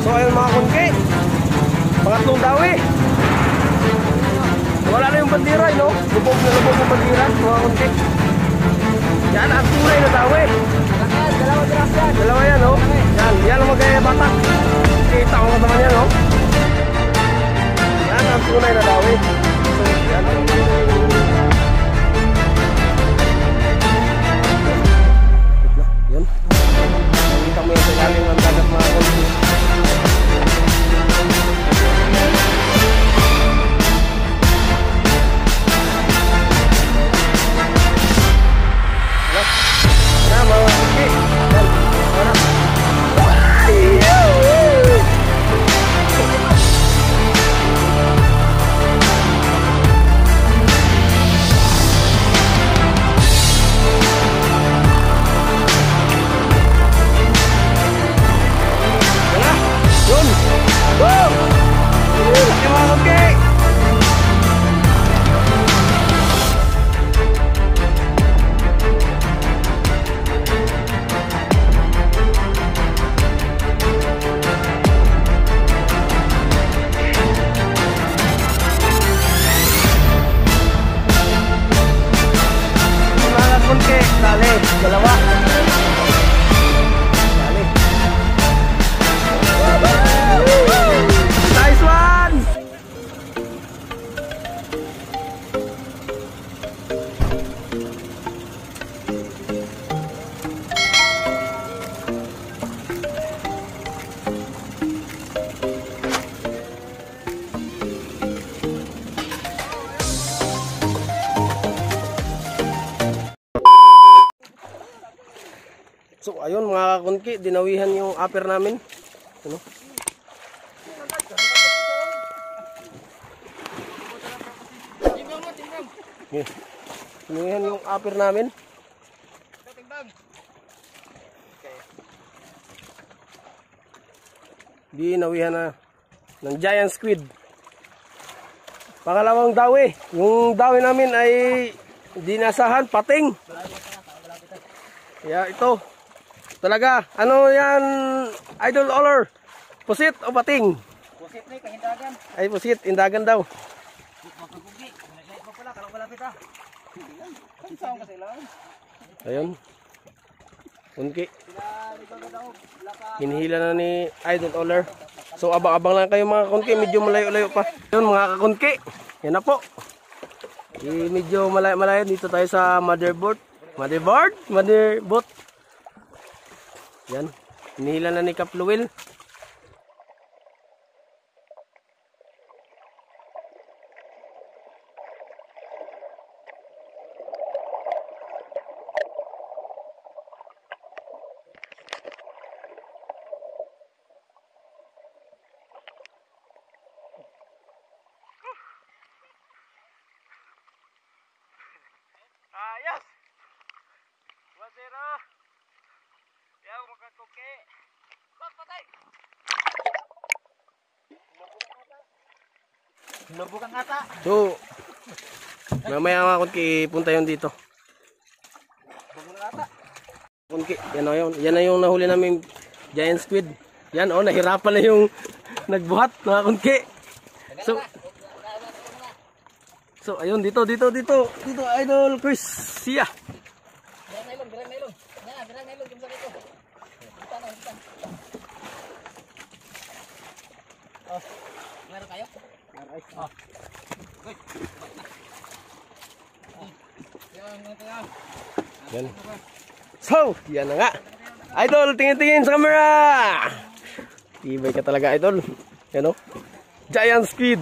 So ayun mga kunki, pangatlong dawi. Wala na yung bandira, no? Lubog na lubog yung bandira, mga kunki. Yan ang tunay na dawi. Dalawa yan, no? Yan ang magaya batak. Kita ko naman yan, no? Yan ang tunay na dawi. So yan ang yun. Nakita mo yung ilalim ng dagat mga kunki. Dalawa. Nice one. So ayun mga kunki, dinawihan yung upper namin. Ano? Dinawihan yung upper namin. Dinawihan na ng giant squid. Pangalawang dawi. Yung dawi namin ay dinasahan, pating. Yeah, ito. Talaga, ano yan, Idol Oler? Pusit o pating? Pusit na, kahindagan. Ay, pusit, indagan daw. Magkagugi, nag-light pa pala, kalau malapit ah. Saan kasi lang? Ayun. Kunki. Hinihila na ni Idol Oler. So, abang-abang lang kayo mga kunki, medyo malayo-layo pa. Ayun mga kakunki, yan na po. Medyo malayo-malayo, dito tayo sa motherboard. Motherboard. Yan, hinihila na ni Kapluwil. Ayos! 1-0! Yaw, makakuki. Bak, patay! Lubog ang ata. So, mamaya mga kunki, punta yun dito. Lubog ang ata. Kunki, yan o yun. Yan na yung nahuli namin giant squid. Yan o, nahirapan na yung nagbuhat mga kunki. So, ayun, dito, Idol Chris. Siya. Gerang nailong. Kimsa dito. Oh, meron kayo? Oh. Yan. So, yan na nga. Idol, tingin-tingin sa camera. Tibay ka talaga, Idol. Yan o. Giant squid.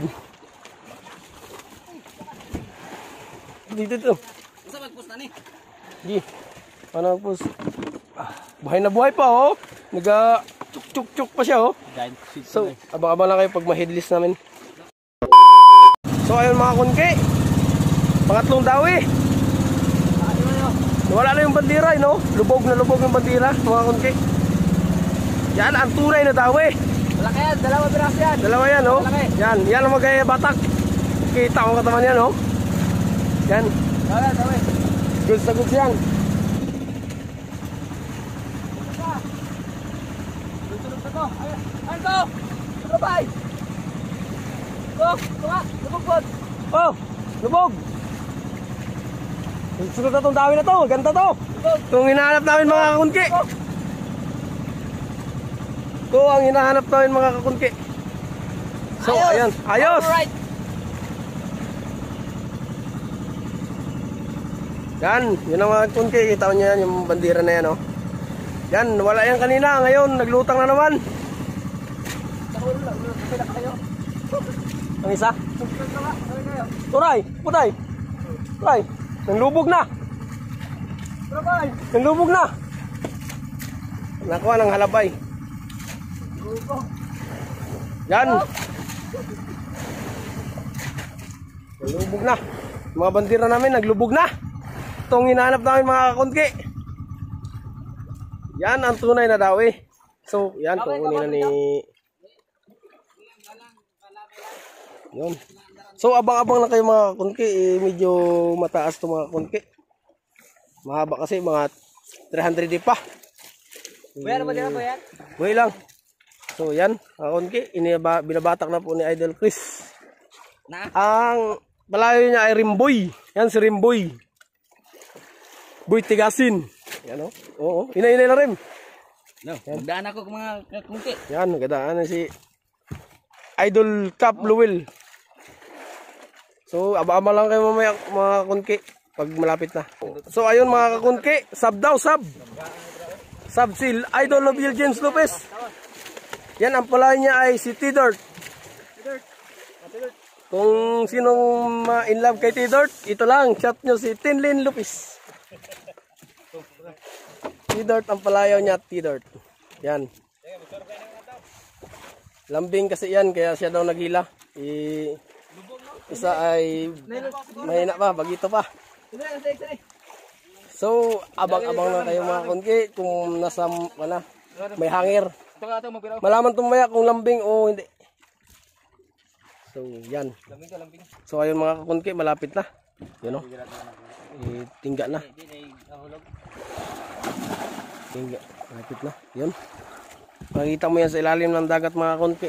Dito. Isa mag-post na ni? Di. Ano po? Buhay na buhay pa oh. Nag-chuk-chuk pa siya oh. So, abang-abang lang kayo pag ma-headless namin. So, ayun mga kunki. Pangatlong dawi. Wala na yung bandira, no? Lubog na lubog yung bandira, mga kunki. Yan ang tunay na dawi. Malaki yan, dalawa biras yan. Dalawa yan, oh. Yan ang magaya batak. Kita ko kataman yan, oh. Yan. Dawi. Goods na goods yan. Sunod na to. Tahan ko! Rabay! Go! Tunga! Lubog po! Oh! Lubog! Sunod na itong dami na to. Ganda to. Itong hinahanap namin mga kakunki. Ito ang hinahanap namin mga kakunki. So, ayan. Ayos! Alright! Yan. Yun ang mga kakunki. Kita nyo yan. Yung bandira na yan, oh. Yan. Wala yan kanina. Ngayon, naglutang na naman. Nahulog lang. Nagpila kayo. Ang isa. Nagpila ka. Sabi kayo. Turay! Putay! Turay! Nanlubog na! Rabay! Nanlubog na! Nakuha ng halabay. Lugo! Yan! Naglubog na. Mga bandira namin naglubog na. Itong hinahanap namin mga kakunki. Yan ang tunay na dawi. So, yan. Kukunin na ni... Yun. So, abang-abang na kayo mga kakunki. Medyo mataas to mga kakunki. Mahaba kasi mga 300 pa. Buyan na ba dyan? Buyan? Buhay lang. So, yan. Mga kakunki. Binabatak na po ni Idol Chris. Na? Ang palayo niya ay Rimboy. Yan si Rimboy. Boy Tigasin. Yan o. Oo. Inay-inay na rin. No. Magdaan ako mga kakungki. Yan. Nagadaan na si Idol Cap Luwil. So, aba-aba lang kayo mamaya mga kakunki. Pag malapit na. So, ayun mga kakunki. Sub daw, sub. Sub si Idol of James Lopez. Yan. Ang palayo niya ay si T-Dirt. Kung sinong in love kay T-Dirt, ito lang, chat nyo si Tinlin Lopez. T-Dirt ang palayaw niya, T-Dirt. Yan. Lambing kasi yan, kaya siya daw naghila. Isa ay mahina pa, bagito pa. So, abang-abang na kayo mga kunki kung nasa may hangir. Malaman tumaya kung lambing o hindi. So, yan. So, ayun mga kakunki, malapit na. Yun o. Tingga na. Tingga. Malapit na. Yun. Makikita mo yan sa ilalim ng dagat mga kakunki.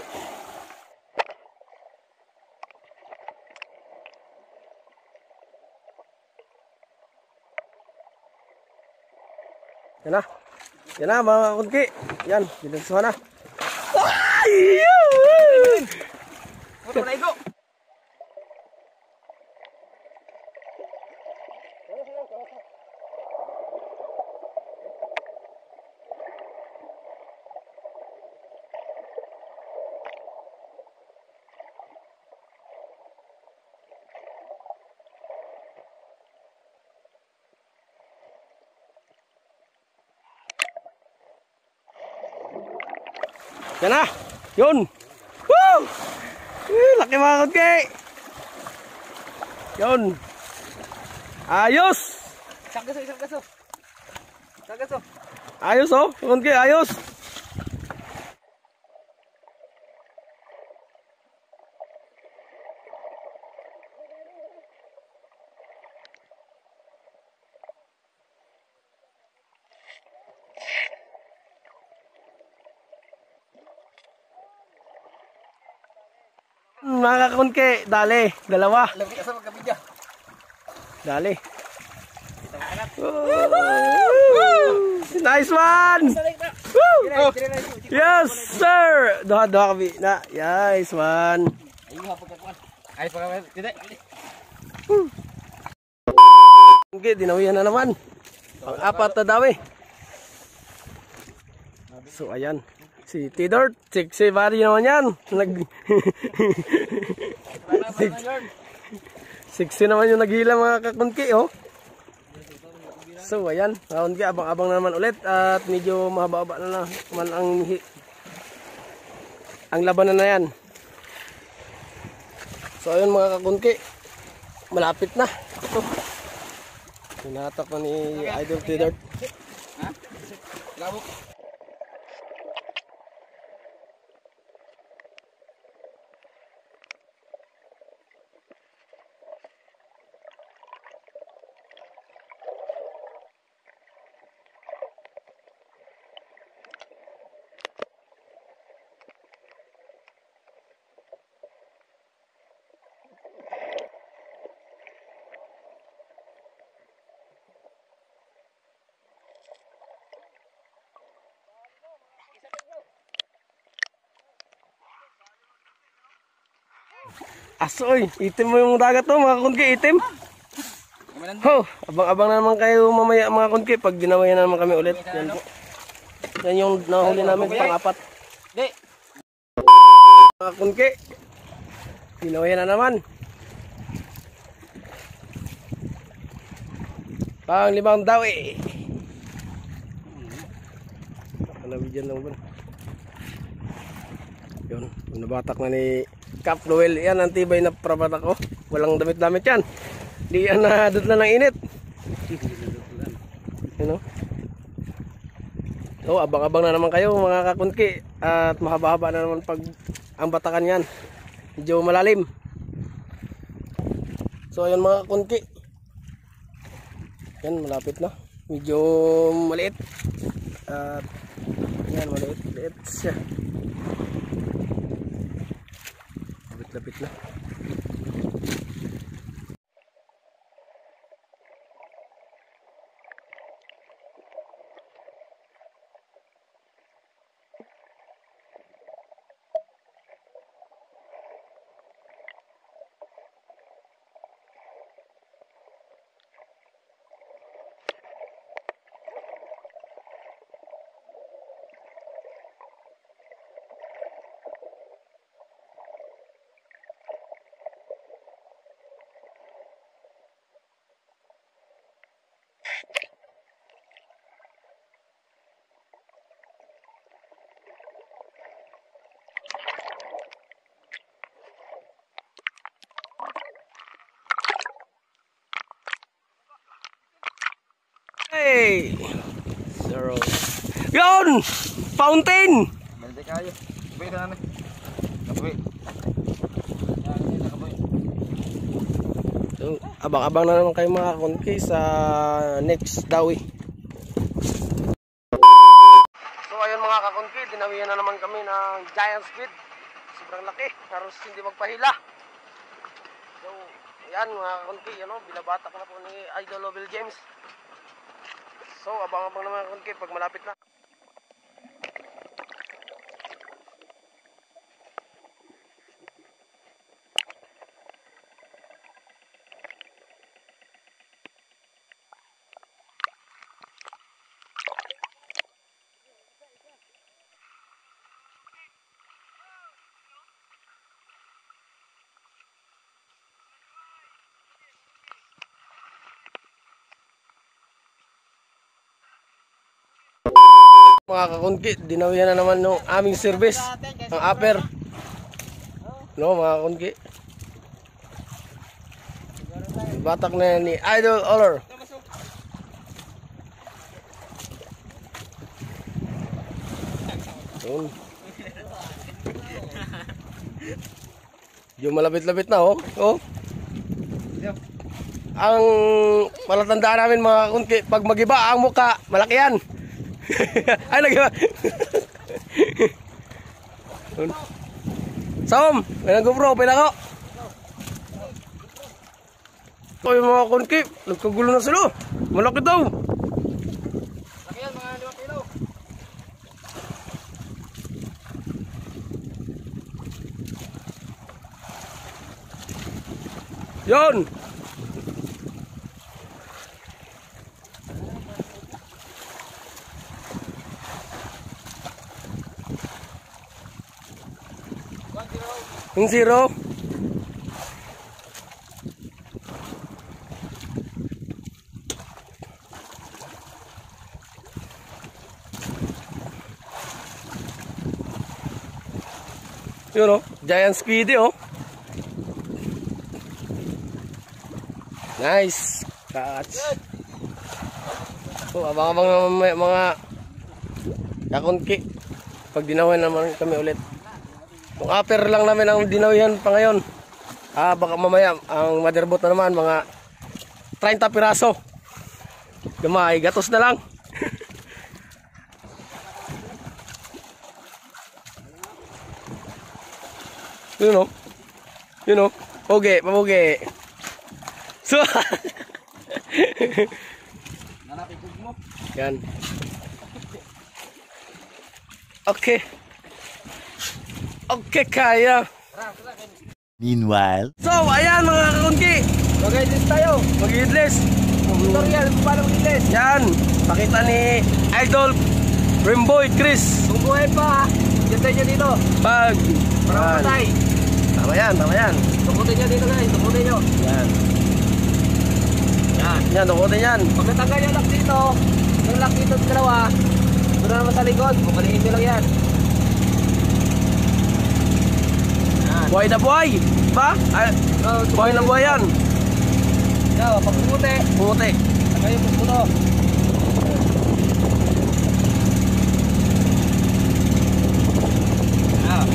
Yan na. Yan na mga kakunki. Yan. Binagsuhan na. Ay! Motor na iko. Yan na. Yun. Woo! Laki mga kakunki. Yun. Ayos. Isang gaso, isang gaso. Isang gaso. Ayos oh. Kakunki, ayos. Mga kakunki, dali. Dalawa. Lagi ka sa magkabidya. Dali. Nice one! Woo! Yes, sir! Doha kami na. Nice one. Ayun, hapagkakuan. Ay, pagkakuan. Tidak. Okay, dinawihan na naman. Pang-apat na dawi. So, ayan. Si T-Dirt, si Barry naman yan. Siksi naman yung naghila mga kakunki, oh. So, ayan. Kakunki, abang-abang na naman ulit. At medyo mahaba-haba na naman ang labanan na yan. So, ayun mga kakunki. Malapit na. Ito. Tinatak na ni Idol T-Dirt. Ha? Labok. Asoy, itim mo yung dagat to mga kunki, itim. Ho, abang-abang na naman kayo mamaya mga kunki pag dinawayan na naman kami ulit. Yan po. Yan yung nahuli namin pang-apat. Di. Mga kunki, dinawayan na naman. Pang-5 daw eh. Nakalabi dyan lang ba? Yun, nabatak na ni Cap Noel. Yan, ang tibay na prabatak ko. Walang damit-damit yan. Di yan nadutlan ng init. You know? So, abang-abang na naman kayo mga kakunki. At mahaba-haba na naman pag ang batakan yan. Medyo malalim. So, ayan mga kakunki. Yan, malapit na. Medyo maliit. At yan, maliit siya. Lapit na. Hey! Zero. Yun! Fountain! Balik kayo. Kapoy ka namin. Kapoy. Kapoy. So, abang-abang na naman kayo mga kunki sa next dawi. So ayun mga kakunki, dinawihan na naman kami ng giant squid. Sobrang laki, halos hindi magpahila. So, ayan mga kakunki, binabatak na po ni Idol Lovell James. So, abang-abang naman kunki pag malapit na. Mga kakunki, dinawihan na naman ng aming service, ang upper. No, mga kakunki. Batak na ni Idol Oller. Yun. Yung malapit-lapit na, oh. Oh. Ang palatandaan namin mga kakunki, pag magiba ang muka, malaki yan. Ay, nagiba. Som, may nag-GoPro, pinako. Ay, mga kunki, nagkagulo na sila. Malaki daw. Laki yan, mga 5 kilo. Yon. Yung zero. Yun, oh, giant squid, oh. Nice catch. So, abang-abang naman mga kakunki pag dinawan naman kami ulit. Yung upper lang namin ang dinawihan pa ngayon. Baka mamaya ang motherboard na naman mga 30 piraso. Gamay, gatos na lang. Yun, oh. Yun, oh. Poge, papoge. So, Nanapigog mo. yan. Okay. Okay, kaya. Tara, tara. Meanwhile, So, ayan mga kakunki. Mag-edit tayo. Mag-idlis. Tutorial kung paano mag-edit. Yan. Pakita ni Idol Rimboy Chris. Kung buhay pa, ganda nyo dito. Pag. Para Yan. matay. Tama yan, tama yan. Tukutin nyo dito guys, tukutin nyo. Yan. Yan. Yan, tukutin yan. Pag natanggal yung lock dito, yung lock dito sa dalawa, doon na naman sa likod, bumalihin nyo lang yan. Yan. Buhay na buhay. Ba? Ay, buhay na buhay yan. Yan, pag pumuti, Puti. tagay yung pusto. Yan.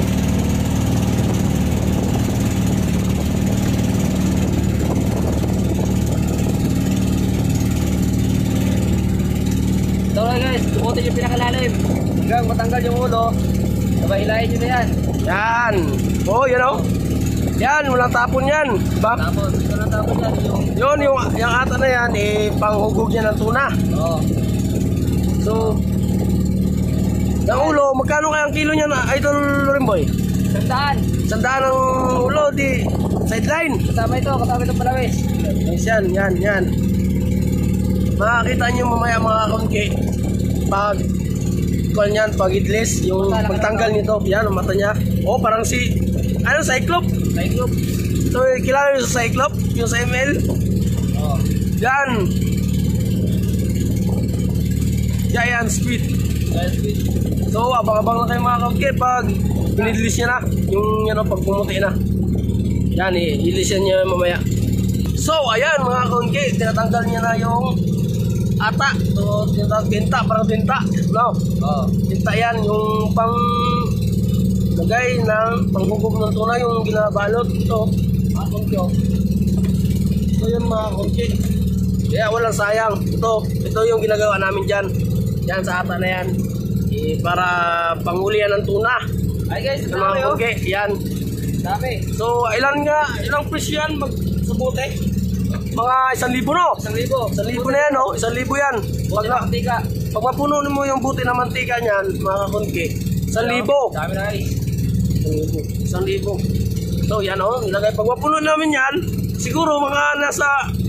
Ito lang guys, tukutin yung pinakalalim. Hanggang matanggal yung ulo, sabay hilahin nyo na yan. Yan. Oh, yan o. Yan, walang tapon yan. Ba? Tapos, ito na tapos yan, yung... Yung ata na yan, panghugog niya ng tuna. Oo. So, yung ulo, magkano kaya ang kilo niya na Idol Rimboy? Sandaan. Sandaan ang ulo, di sideline. Kasama ito palawis. Yes, yan. Makakita nyo mamaya mga kaunki pag kung yan, pag idlis, yung pagtanggal nito, yan ang mata niya. Oh, parang si, ano, Cyclop. Cyclop. So, kilala nyo sa Cyclop, yung sa ML. Oo. Yan. Giant speed. So, abang-abang lang kayo mga kaunki pag pinidlis niya na, yung ano, pag pumuti na. Yan, ilis niya mamaya. So, ayan mga kaunki, tinatanggal niya na yung ata. So, tinta, parang tinta. No? Oo. Tinta yan, yung pang lagay ng panghugog ng tuna, yung ginabalot. Ito, mga kaunki. So, yun mga kaunki. Kaya walang sayang. Ito yung ginagawa namin dyan. Yan sa ata na yan. Para pangulian ng tuna. Ay guys, Ng mga dami oh. kaunki, yan. Dami. So, ilang presyo yan magsabote? Mga 1,000 no? 1,000. 1,000 na yan, no? 1,000 yan. Buti na mantika. Pag mapuno mo yung buti ng mantika niyan, mga kakunki, 1,000. Dami na guys. 1,000. So, yan, oh. Ilagay. Pag mapuno namin yan, siguro mga nasa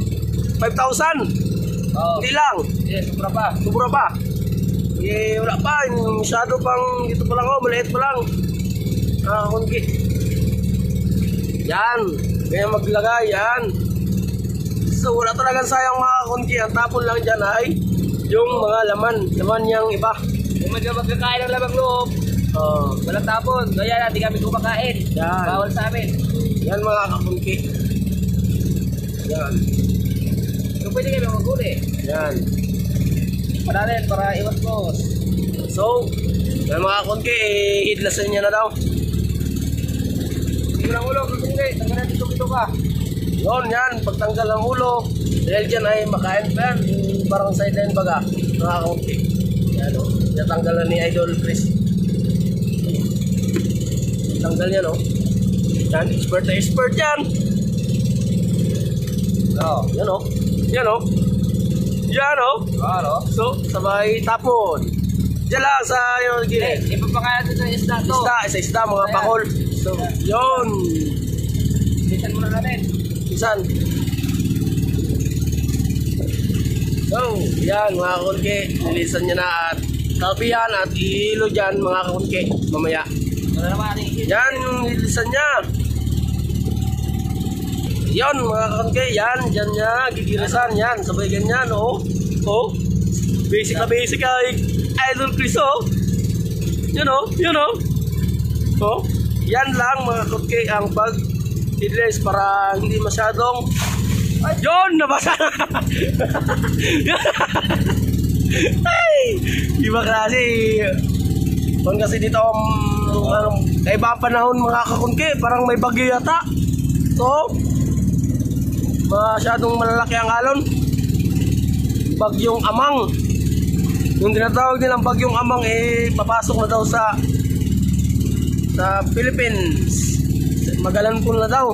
5,000. Oo. Hindi lang. Yes, sobra pa. Sobra pa. Wala pa. Masyado pang, dito pa lang, oh. Maliit pa lang. Mga kakunki. Yan. Kaya maglagay, yan. So, wala talagang sayang mga kakunki. Ang tapon lang dyan ay yung mga laman. Laman niyang iba. Kung medyo magkakain ng labang loob, walang tapon. Kaya hindi kami kumakain. Yan. Bawal sa amin. Yan mga kakunki. Yan. Kung pwede kayo maguli. Yan. Para rin, para iwas mo. So, yan mga kakunki, hidlasan niya na daw. Hindi ko lang ulo, hindi. Tanggalan dito ka. Yun, yan. Pagtanggal ng ulo, dahil dyan ay makain pa yan. Yung parang sideline baga, mga kakunki. Yan o. Natanggal na ni Idol Chris. Tanggal yan o. Yan, expert na expert yan. Oo. Yan o. Yan o. Yan o. Ano? So, sabay tapon. Diyan lang sa yung gilid. Ipapakain natin sa isda to. Isda, mga Ayan. pakol. So, yun. Bisan muna natin. Isan. So, yan mga kakunki. Nilisan niya na at kapihan at ihilo dyan mga kakunki. Mamaya. Ano naman natin? Yan yung nilisan niya. Yan mga kakunki. Yan, dyan niya. Gigirisan. Yan, sabay ganyan. Oh. Oh. Basic na basic ay Idol Chris. Oh. Yun oh. Yun oh. Oh. Yan lang mga kakunki ang pag-idlis para hindi masyadong yun! Nabasa na! Ay! Iba klase. Kung kasi dito kaiba panahon mga kakunki, parang may bagyo yata. So, masyadong malalaki ang alon. Bagyong Amang. Yung tinatawag nilang Bagyong Amang papasok na daw sa Philippines. Magalanpon na daw.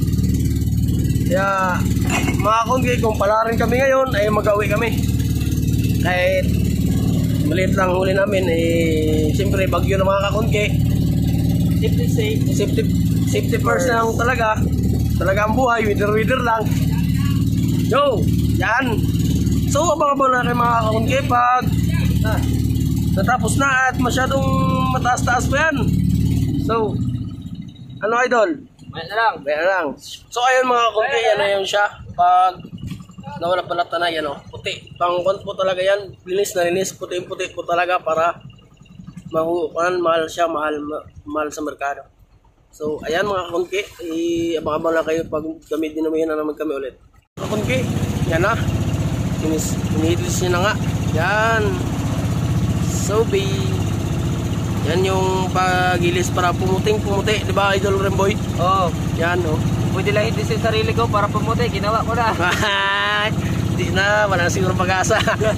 Kaya mga kakunki, kung palarin kami ngayon ay mag-awi kami. Kahit maliit lang huli namin, siyempre bagyo na mga kakunki. Safety first lang talaga. Talaga ang buhay, wither lang. Yo, yan. So, abang-abang na kayo mga kakungki pag natapos na at masyadong mataas-taas pa yan. So, ano idol? Bayan na lang. So, ayun mga kakungki, yan na yun siya. Pag nawala pala tanay, yan o, puti. Pangkont po talaga yan. Linis na linis, puti-puti po talaga para mahal siya, mahal sa merkado. So, ayan mga kakungki, abang-abang lang kayo pag kami dinumihan na naman kami ulit. Kakungki, yan na. Iniidlis niya na nga. Yan. So, yan yung pagilis para pumuti, di ba Idol Remboy? Oo. Yan, oh. Pwede lang i-dis yung sarili ko para pumuti. Ginawa ko na. Di na, wala siguro pag-asa.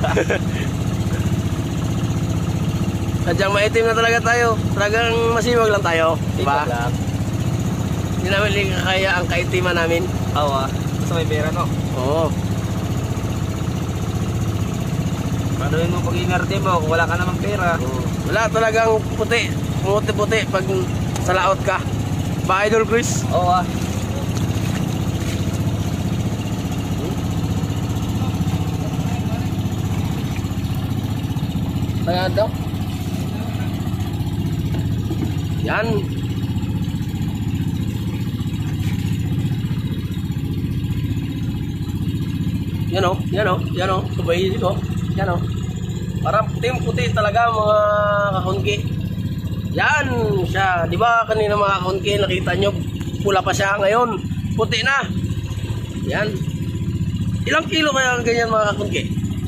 Sadyang maitim na talaga tayo. Talagang masibag lang tayo. Diba? Hindi namin kaya ang kaitiman namin. Oo. Basta may pera, no? Oo. Paano yun mo pag-inarte mo kung wala ka namang pera? Wala talagang puti. Puti pag sa laot ka. Ba Idol Chris? Oo. Kaya daw. Yan. Yan o. Subayin ko. Yan o. Parang puti talaga mga kakungki. Yan siya. Di ba kanina mga kakungki nakita nyo pula pa siya ngayon. Puti na. Yan. Ilang kilo kaya ganyan mga kakungki?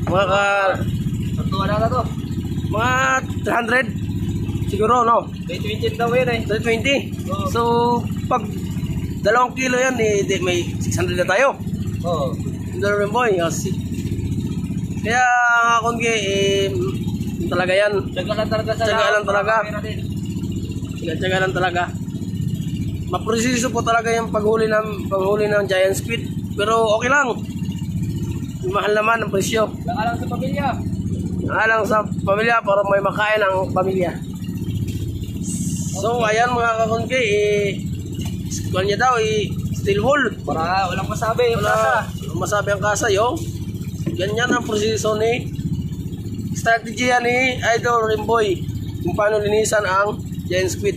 Tuwa na to. Mga 300 siguro, no? 20 daw yun eh. 320. Oo. So, pag 2 kilo yan, may 600 na tayo. Oo. Hindi rin boy. Kaya kakungki, talaga yan. Tsaga lang talaga sa Tsaga lang talaga. pera din. Tsaga lang talaga. Maprosiso po talaga yung paghuli ng giant squid. Pero okay lang. Mahal naman ang presyo. Saka lang sa pamilya. Alang sa pamilya para may makain ang pamilya. So ayan mga kakungki, kuhan niya daw, steel wool. Para walang masabi yung Wala kasa. masabi ang kasa yo. Ganyan ang proseso ni strategy ni Idol Remboy kung paano linisan ang giant squid.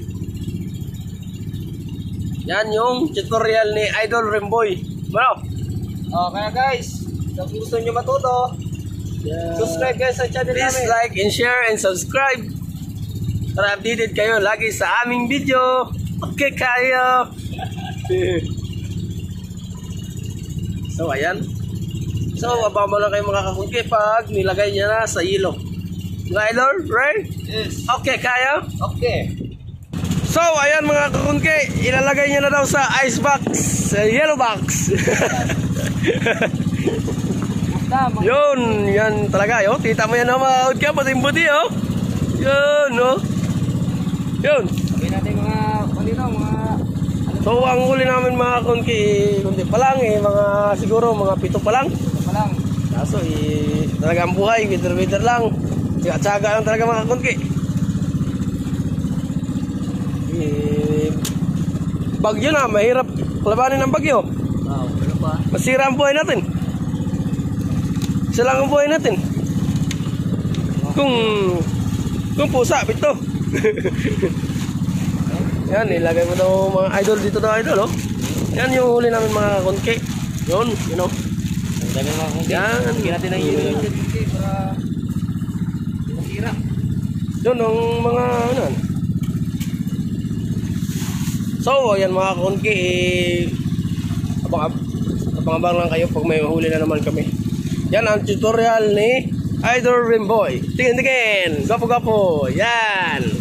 Yan yung tutorial ni Idol Remboy. Bueno. Kaya guys, kung gusto nyo matuto, subscribe guys sa channel Please namin. like and share and subscribe para updated kayo lagi sa aming video. Okay kayo. So ayan. So abang lang kayo mga kakungki pag nilagay niya na sa yelo. Mga idol, right? Yes. Okay kayo. Okay. So ayan mga kakungki, ilalagay niya na daw sa ice box, sa yellow box. Tama. Yun, yan talaga yo. Kita mo yan na mga ka, puting-puti oh. Yun, no. Yun. Sabihin natin mga So ang huli namin mga kunti pa lang mga siguro mga 7 pa lang. ito pa lang. Kaso talaga ang buhay, wither lang. Tsaga lang talaga mga kunti. Bagyo na, mahirap labanin ng bagyo. Wow, ano pa? Masira ang buhay natin. Isa lang ang buhay natin. Kung pusa, bito. Yan, ilagay mo daw mga idol dito daw idol, oh. Yan yung huli namin mga konke. Yun, you know. Dami mga kung Yan. Lagyan natin ng yelo yun dyan para masira. Yun, ang mga ano. So, ayan mga konke, abang-abang lang kayo pag may huli na naman kami. Yan ang tutorial ni Idol Remboy. Tingin-tingin. Gapo-gapo. Yan.